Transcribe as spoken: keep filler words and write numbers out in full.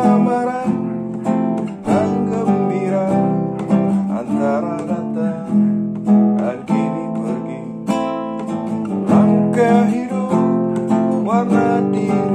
marah dan gembira, antara datang dan kini pergi. Langkah hidup warna di